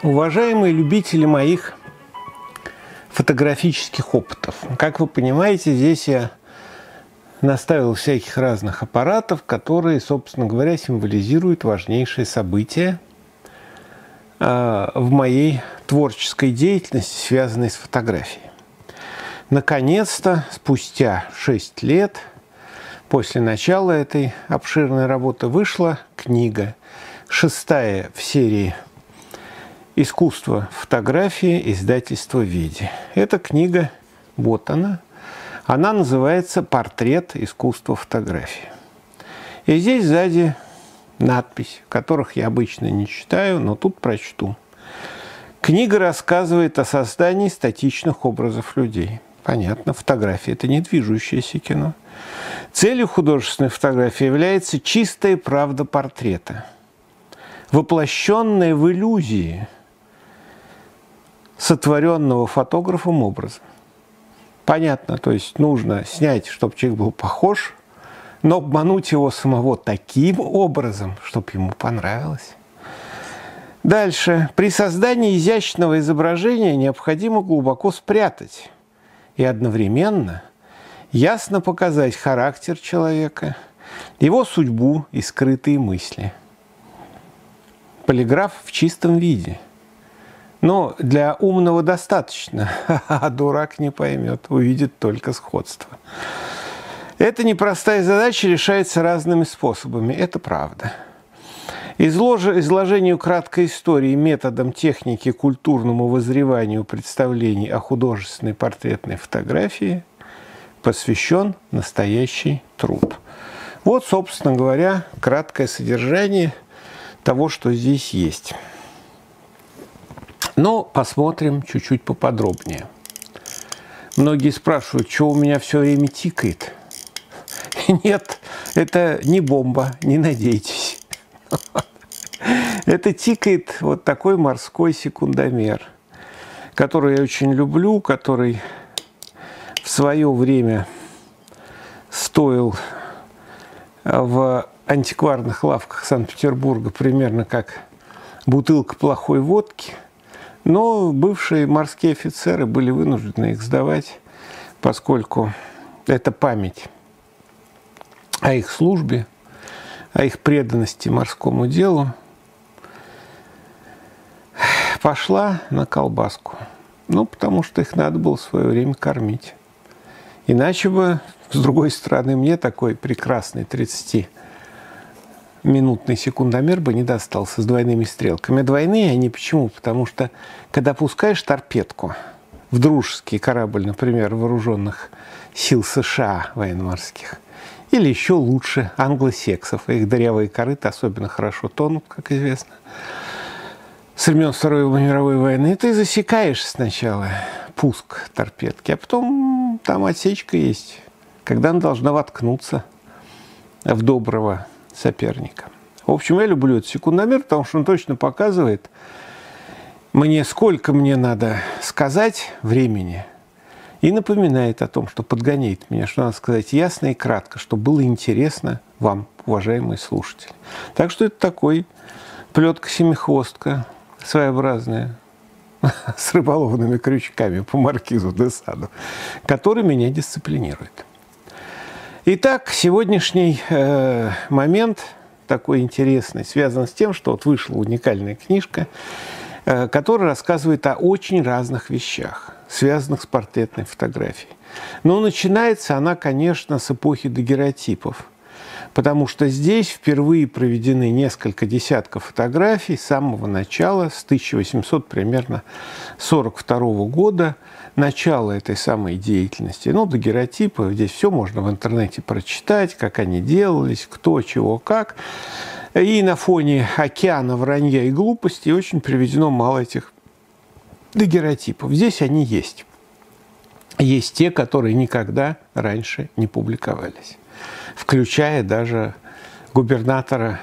Уважаемые любители моих фотографических опытов, как вы понимаете, здесь я наставил всяких разных аппаратов, которые, собственно говоря, символизируют важнейшие события в моей творческой деятельности, связанной с фотографией. Наконец-то, спустя 6 лет после начала этой обширной работы, вышла книга, 6-я в серии «Искусство фотографии», издательство «Веди». Эта книга, вот она называется «Портрет искусства фотографии». И здесь сзади надпись, которых я обычно не читаю, но тут прочту. Книга рассказывает о создании статичных образов людей. Понятно, фотография – это не движущееся кино. Целью художественной фотографии является чистая правда портрета, воплощенная в иллюзии сотворенного фотографом образа. Понятно, то есть нужно снять, чтобы человек был похож, но обмануть его самого таким образом, чтобы ему понравилось. Дальше. При создании изящного изображения необходимо глубоко спрятать и одновременно ясно показать характер человека, его судьбу и скрытые мысли. Полиграф в чистом виде. Но для умного достаточно, а дурак не поймет, увидит только сходство. Эта непростая задача решается разными способами, это правда. Изложению краткой истории методом техники культурному воззреванию представлений о художественной портретной фотографии посвящен настоящий труд. Вот, собственно говоря, краткое содержание того, что здесь есть. Но посмотрим чуть-чуть поподробнее. Многие спрашивают, что у меня все время тикает. Нет, это не бомба, не надейтесь. Это тикает вот такой морской секундомер, который я очень люблю, который в свое время стоил в антикварных лавках Санкт-Петербурга примерно как бутылка плохой водки. Но бывшие морские офицеры были вынуждены их сдавать, поскольку это память о их службе, о их преданности морскому делу пошла на колбаску. Ну, потому что их надо было в свое время кормить. Иначе бы, с другой стороны, мне такой прекрасный 30-минутный секундомер бы не достался с двойными стрелками. Двойные они почему? Потому что, когда пускаешь торпедку в дружеский корабль, например, вооруженных сил США военно-морских, или еще лучше англосексов, их дырявые корыта особенно хорошо тонут, как известно, с времен Второй мировой войны, ты засекаешь сначала пуск торпедки, а потом там отсечка есть, когда она должна воткнуться в доброго соперника. В общем, я люблю этот секундомер, потому что он точно показывает мне, сколько мне надо сказать времени, и напоминает о том, что подгоняет меня, что надо сказать ясно и кратко, чтобы было интересно вам, уважаемые слушатели. Так что это такой плетка-семихвостка своеобразная, с рыболовными крючками по маркизу де Саду, который меня дисциплинирует. Итак, сегодняшний момент такой интересный, связан с тем, что вот вышла уникальная книжка, которая рассказывает о очень разных вещах, связанных с портретной фотографией. Но начинается она, конечно, с эпохи дагерротипов, потому что здесь впервые проведены несколько десятков фотографий с самого начала, с 1800 примерно 42 года, начало этой самой деятельности. Ну, дагерротипы, здесь все можно в интернете прочитать, как они делались, кто, чего, как. И на фоне океана вранья и глупости очень приведено мало этих дагерротипов. Здесь они есть. Есть те, которые никогда раньше не публиковались, включая даже губернатора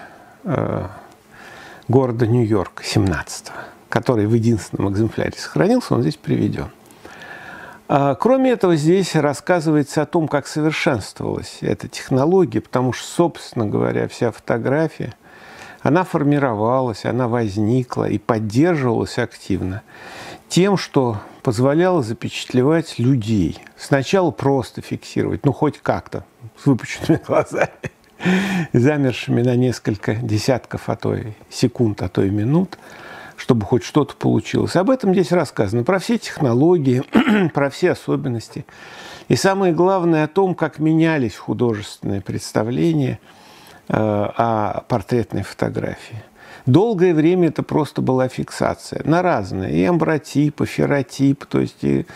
города Нью-Йорк 17-го, который в единственном экземпляре сохранился, он здесь приведен. Кроме этого, здесь рассказывается о том, как совершенствовалась эта технология, потому что, собственно говоря, вся фотография, она формировалась, она возникла и поддерживалась активно тем, что позволяло запечатлевать людей. Сначала просто фиксировать, ну хоть как-то, с выпученными глазами, замершими на несколько десятков, а то и секунд, а то и минут, чтобы хоть что-то получилось. Об этом здесь рассказано, про все технологии, про все особенности. И самое главное о том, как менялись художественные представления о портретной фотографии. Долгое время это просто была фиксация на разные, и амбротип, и ферротип, то есть и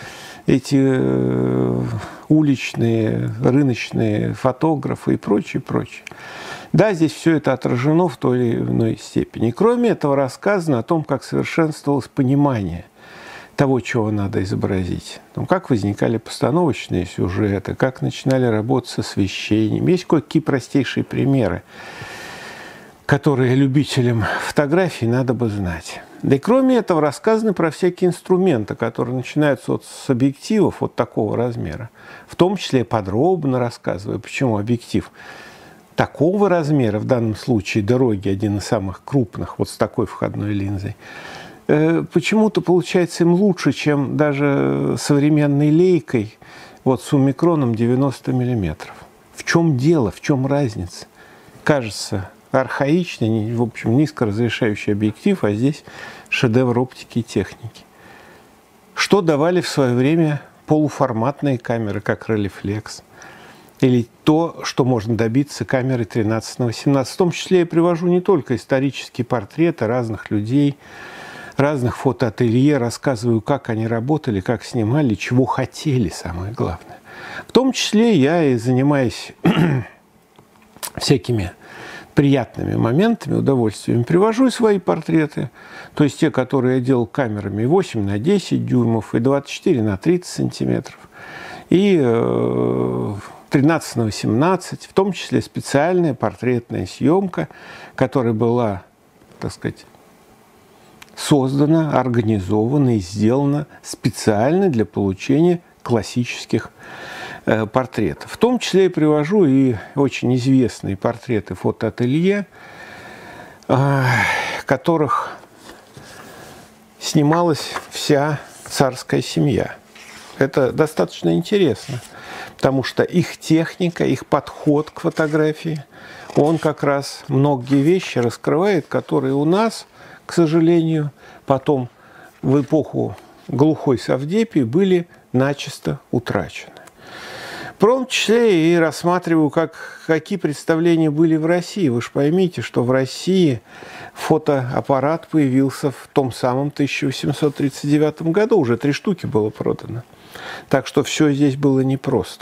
эти уличные, рыночные фотографы и прочее, прочее. Да, здесь все это отражено в той или иной степени. Кроме этого, рассказано о том, как совершенствовалось понимание того, чего надо изобразить. Как возникали постановочные сюжеты, как начинали работать с освещением. Есть кое-какие простейшие примеры, которые любителям фотографий надо бы знать. Да и кроме этого рассказано про всякие инструменты, которые начинаются вот с объективов вот такого размера. В том числе подробно рассказываю, почему объектив такого размера, в данном случае дороги, один из самых крупных, вот с такой входной линзой, почему-то получается им лучше, чем даже современной лейкой вот с умикроном 90 миллиметров. В чем дело, в чем разница? Кажется, архаичный, в общем, низкоразрешающий объектив, а здесь шедевр оптики и техники. Что давали в свое время полуформатные камеры, как Rolleiflex, или то, что можно добиться камеры 13 на 18. В том числе я привожу не только исторические портреты разных людей, разных фотоателье, рассказываю, как они работали, как снимали, чего хотели, самое главное. В том числе я и занимаюсь всякими приятными моментами, удовольствиями, привожу свои портреты, то есть те, которые я делал камерами 8 на 10 дюймов и 24 на 30 сантиметров, и 13 на 18, в том числе специальная портретная съемка, которая была, так сказать, создана, организована и сделана специально для получения классических портретов. В том числе я привожу и очень известные портреты фотоателье, которых снималась вся царская семья. Это достаточно интересно, потому что их техника, их подход к фотографии, он как раз многие вещи раскрывает, которые у нас, к сожалению, потом в эпоху глухой совдепии были начисто утрачены. В том числе и рассматриваю, какие представления были в России. Вы же поймите, что в России фотоаппарат появился в том самом 1839 году. Уже 3 штуки было продано. Так что все здесь было непросто.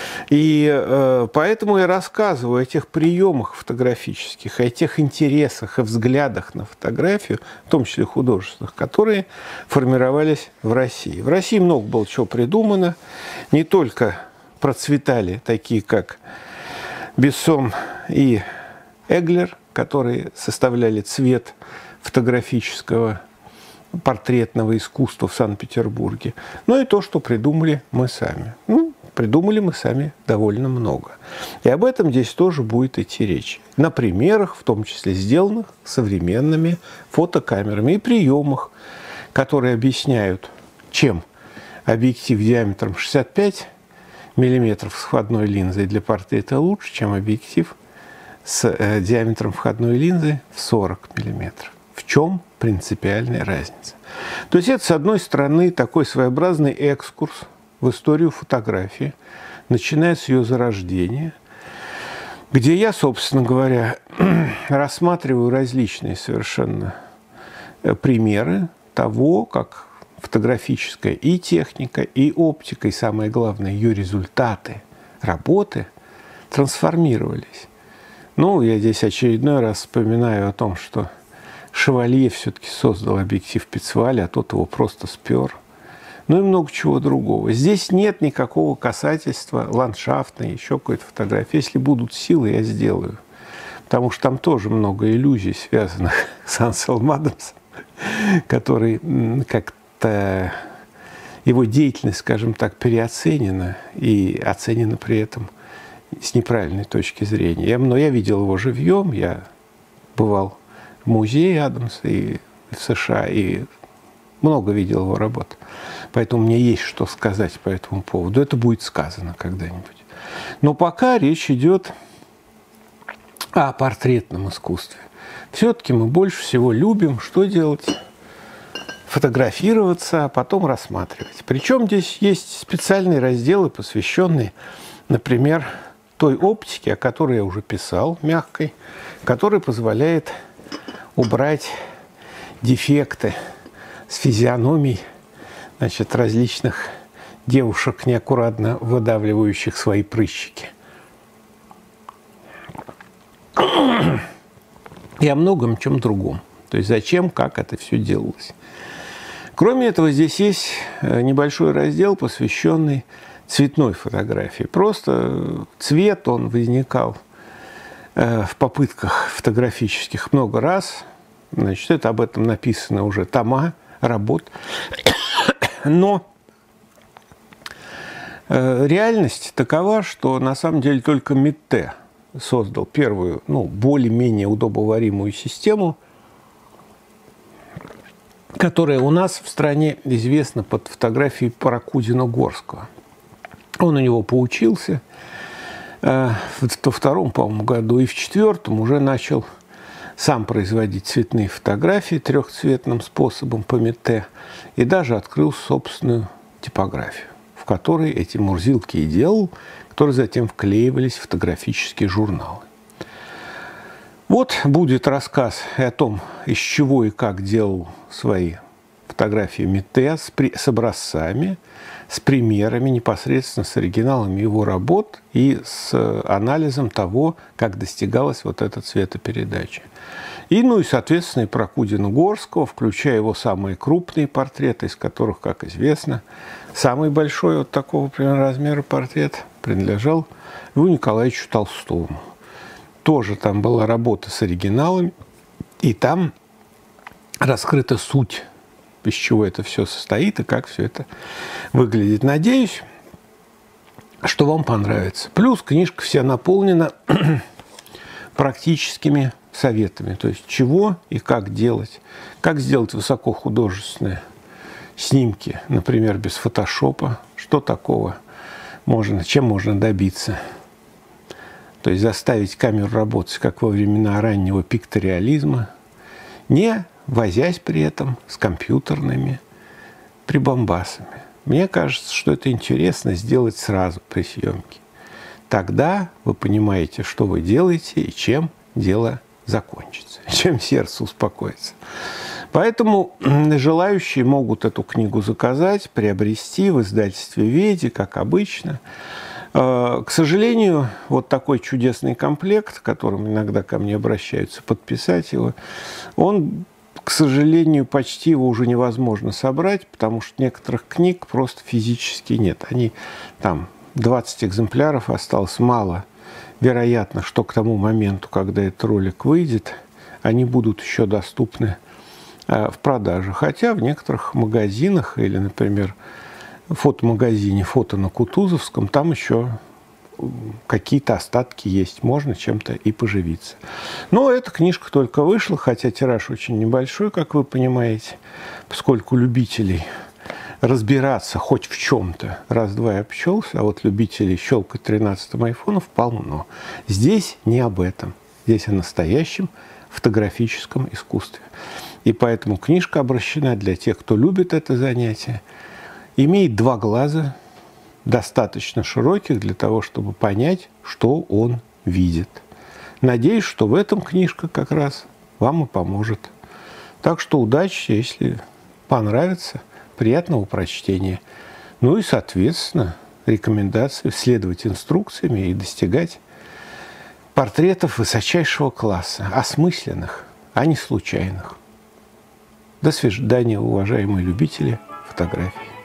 И поэтому я рассказываю о тех приемах фотографических, о тех интересах и взглядах на фотографию, в том числе художественных, которые формировались в России. В России много было чего придумано. Не только процветали такие, как Бессон и Эглер, которые составляли цвет фотографического портретного искусства в Санкт-Петербурге, но и то, что придумали мы сами. Придумали мы сами довольно много. И об этом здесь тоже будет идти речь. На примерах, в том числе сделанных современными фотокамерами, и приемах, которые объясняют, чем объектив диаметром 65 миллиметров с входной линзой для портрета лучше, чем объектив с диаметром входной линзы в 40 миллиметров. В чем принципиальная разница? То есть это, с одной стороны, такой своеобразный экскурс в историю фотографии, начиная с ее зарождения, где я, собственно говоря, рассматриваю различные совершенно примеры того, как фотографическая и техника, и оптика, и самое главное, ее результаты работы трансформировались. Я здесь очередной раз вспоминаю о том, что Шевалье все-таки создал объектив Пиццвале, а тот его просто спер. И много чего другого. Здесь нет никакого касательства ландшафтной, еще какой-то фотографии. Если будут силы, я сделаю. Потому что там тоже много иллюзий, связанных с Анселм Адамсом, который как-то его деятельность, скажем так, переоценена и оценена при этом с неправильной точки зрения. Но я видел его живьем, я бывал музее Адамса и в США, и много видел его работ. Поэтому мне есть что сказать по этому поводу. Это будет сказано когда-нибудь. Но пока речь идет о портретном искусстве. Все-таки мы больше всего любим что делать? Фотографироваться, а потом рассматривать. Причем здесь есть специальные разделы, посвященные, например, той оптике, о которой я уже писал, мягкой, которая позволяет убрать дефекты с физиономий, значит, различных девушек, неаккуратно выдавливающих свои прыщики. И о многом чем другом. То есть зачем, как это все делалось. Кроме этого, здесь есть небольшой раздел, посвященный цветной фотографии. Просто цвет, он возникал в попытках фотографических много раз. Значит, это об этом написано уже тома работ. Но реальность такова, что на самом деле только Метте создал первую, более-менее удобоваримую систему, которая у нас в стране известна под фотографией Паракудина-Горского. Он у него поучился во втором, по-моему, году, и в четвертом уже начал сам производить цветные фотографии трехцветным способом по Метте и даже открыл собственную типографию, в которой эти мурзилки и делал, которые затем вклеивались в фотографические журналы. Вот будет рассказ о том, из чего и как делал свои фотографии Метте с образцами, с примерами, непосредственно с оригиналами его работ и с анализом того, как достигалась вот эта цветопередача. И, соответственно, и Прокудина-Горского, включая его самые крупные портреты, из которых, как известно, самый большой вот такого примерно размера портрет принадлежал Льву Николаевичу Толстому. Тоже там была работа с оригиналами, и там раскрыта суть, из чего это все состоит и как все это выглядит. Надеюсь, что вам понравится. Плюс книжка вся наполнена практическими советами, то есть чего и как делать. Как сделать высокохудожественные снимки, например, без фотошопа, что такого можно, чем можно добиться. То есть заставить камеру работать, как во времена раннего пикториализма, не возясь при этом с компьютерными прибамбасами. Мне кажется, что это интересно сделать сразу при съемке. Тогда вы понимаете, что вы делаете и чем дело закончится, чем сердце успокоится. Поэтому желающие могут эту книгу заказать, приобрести в издательстве «Веди», как обычно. К сожалению, вот такой чудесный комплект, которым иногда ко мне обращаются подписать его, он, к сожалению, почти его уже невозможно собрать, потому что некоторых книг просто физически нет. Они там 20 экземпляров осталось, мало. Вероятно, что к тому моменту, когда этот ролик выйдет, они будут еще доступны в продаже. Хотя в некоторых магазинах или, например, в фотомагазине «Фото» на Кутузовском, там еще какие-то остатки есть, можно чем-то и поживиться. Но эта книжка только вышла, хотя тираж очень небольшой, как вы понимаете, поскольку любителей разбираться хоть в чем-то раз-два и обчелся, а вот любителей щелкать 13-м айфонов полно. Здесь не об этом. Здесь о настоящем фотографическом искусстве. И поэтому книжка обращена для тех, кто любит это занятие, имеет два глаза, достаточно широких для того, чтобы понять, что он видит. Надеюсь, что в этом книжка как раз вам и поможет. Так что удачи, если понравится, приятного прочтения. Ну и, соответственно, рекомендации следовать инструкциям и достигать портретов высочайшего класса, осмысленных, а не случайных. До свидания, уважаемые любители фотографий.